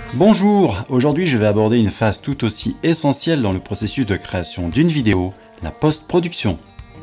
Bonjour, aujourd'hui je vais aborder une phase tout aussi essentielle dans le processus de création d'une vidéo, la post-production.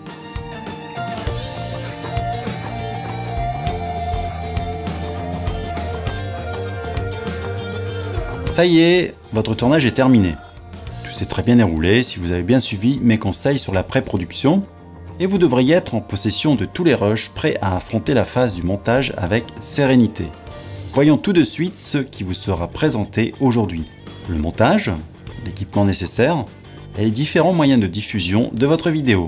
Ça y est, votre tournage est terminé. Tout s'est très bien déroulé si vous avez bien suivi mes conseils sur la pré-production et vous devriez être en possession de tous les rushs prêts à affronter la phase du montage avec sérénité. Voyons tout de suite ce qui vous sera présenté aujourd'hui. Le montage, l'équipement nécessaire et les différents moyens de diffusion de votre vidéo.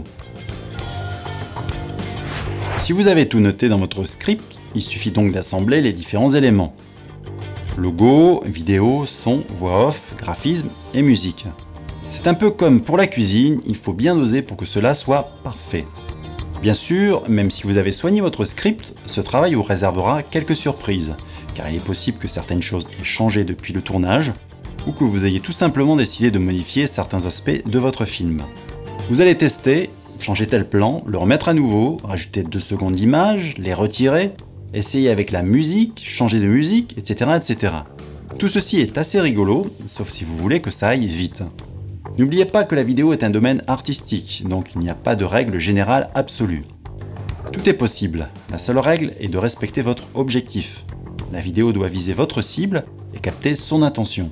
Si vous avez tout noté dans votre script, il suffit donc d'assembler les différents éléments. Logo, vidéo, son, voix off, graphisme et musique. C'est un peu comme pour la cuisine, il faut bien doser pour que cela soit parfait. Bien sûr, même si vous avez soigné votre script, ce travail vous réservera quelques surprises, car il est possible que certaines choses aient changé depuis le tournage, ou que vous ayez tout simplement décidé de modifier certains aspects de votre film. Vous allez tester, changer tel plan, le remettre à nouveau, rajouter 2 secondes d'image, les retirer, essayer avec la musique, changer de musique, etc., etc. Tout ceci est assez rigolo, sauf si vous voulez que ça aille vite. N'oubliez pas que la vidéo est un domaine artistique, donc il n'y a pas de règle générale absolue. Tout est possible, la seule règle est de respecter votre objectif. La vidéo doit viser votre cible et capter son intention.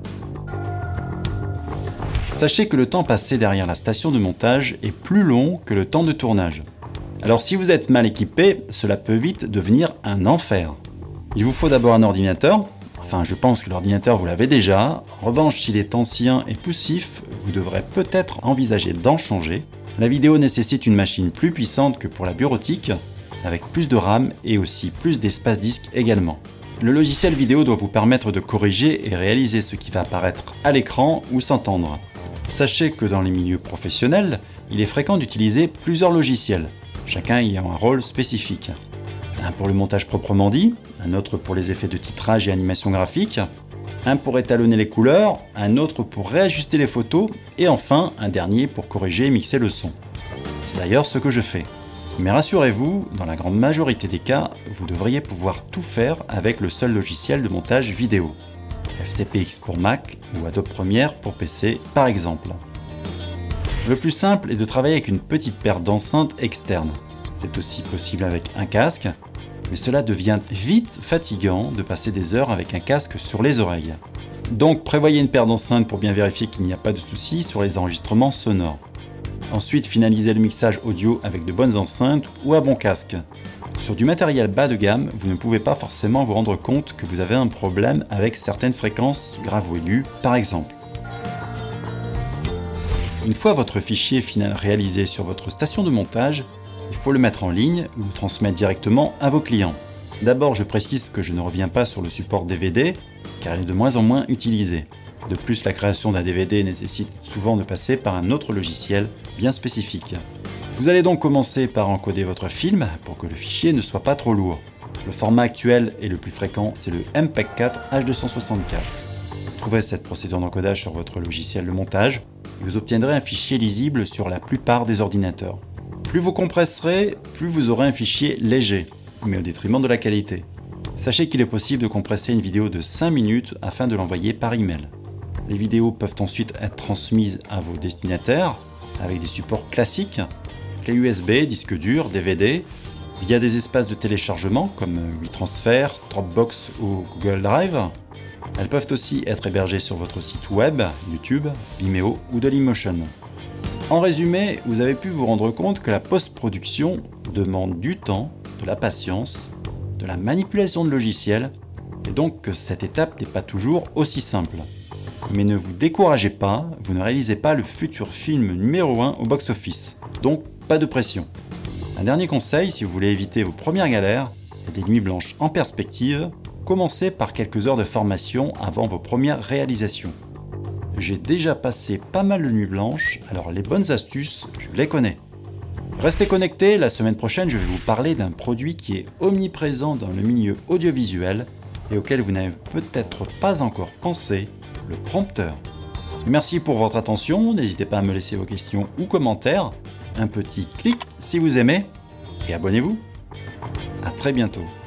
Sachez que le temps passé derrière la station de montage est plus long que le temps de tournage. Alors si vous êtes mal équipé, cela peut vite devenir un enfer. Il vous faut d'abord un ordinateur. Enfin, je pense que l'ordinateur vous l'avez déjà. En revanche, s'il est ancien et poussif, vous devrez peut-être envisager d'en changer. La vidéo nécessite une machine plus puissante que pour la bureautique, avec plus de RAM et aussi plus d'espace disque également. Le logiciel vidéo doit vous permettre de corriger et réaliser ce qui va apparaître à l'écran ou s'entendre. Sachez que dans les milieux professionnels, il est fréquent d'utiliser plusieurs logiciels, chacun ayant un rôle spécifique. Un pour le montage proprement dit, un autre pour les effets de titrage et animation graphique, un pour étalonner les couleurs, un autre pour réajuster les photos, et enfin un dernier pour corriger et mixer le son. C'est d'ailleurs ce que je fais. Mais rassurez-vous, dans la grande majorité des cas, vous devriez pouvoir tout faire avec le seul logiciel de montage vidéo. FCPX pour Mac ou Adobe Premiere pour PC par exemple. Le plus simple est de travailler avec une petite paire d'enceintes externes. C'est aussi possible avec un casque, mais cela devient vite fatigant de passer des heures avec un casque sur les oreilles. Donc prévoyez une paire d'enceintes pour bien vérifier qu'il n'y a pas de soucis sur les enregistrements sonores. Ensuite, finalisez le mixage audio avec de bonnes enceintes ou un bon casque. Sur du matériel bas de gamme, vous ne pouvez pas forcément vous rendre compte que vous avez un problème avec certaines fréquences graves ou aiguës, par exemple. Une fois votre fichier final réalisé sur votre station de montage, il faut le mettre en ligne ou le transmettre directement à vos clients. D'abord, je précise que je ne reviens pas sur le support DVD, car il est de moins en moins utilisé. De plus, la création d'un DVD nécessite souvent de passer par un autre logiciel bien spécifique. Vous allez donc commencer par encoder votre film pour que le fichier ne soit pas trop lourd. Le format actuel et le plus fréquent, c'est le MPEG-4 H264. Trouvez cette procédure d'encodage sur votre logiciel de montage et vous obtiendrez un fichier lisible sur la plupart des ordinateurs. Plus vous compresserez, plus vous aurez un fichier léger, mais au détriment de la qualité. Sachez qu'il est possible de compresser une vidéo de 5 minutes afin de l'envoyer par email. Les vidéos peuvent ensuite être transmises à vos destinataires avec des supports classiques, clés USB, disques durs, DVD, via des espaces de téléchargement comme WeTransfer, Dropbox ou Google Drive. Elles peuvent aussi être hébergées sur votre site web, YouTube, Vimeo ou Dailymotion. En résumé, vous avez pu vous rendre compte que la post-production demande du temps, de la patience, de la manipulation de logiciels, et donc que cette étape n'est pas toujours aussi simple. Mais ne vous découragez pas, vous ne réalisez pas le futur film numéro 1 au box-office, donc pas de pression. Un dernier conseil, si vous voulez éviter vos premières galères et des nuits blanches en perspective, commencez par quelques heures de formation avant vos premières réalisations. J'ai déjà passé pas mal de nuits blanches, alors les bonnes astuces, je les connais. Restez connectés, la semaine prochaine je vais vous parler d'un produit qui est omniprésent dans le milieu audiovisuel et auquel vous n'avez peut-être pas encore pensé, le prompteur. Merci pour votre attention, n'hésitez pas à me laisser vos questions ou commentaires, un petit clic si vous aimez et abonnez-vous. À très bientôt.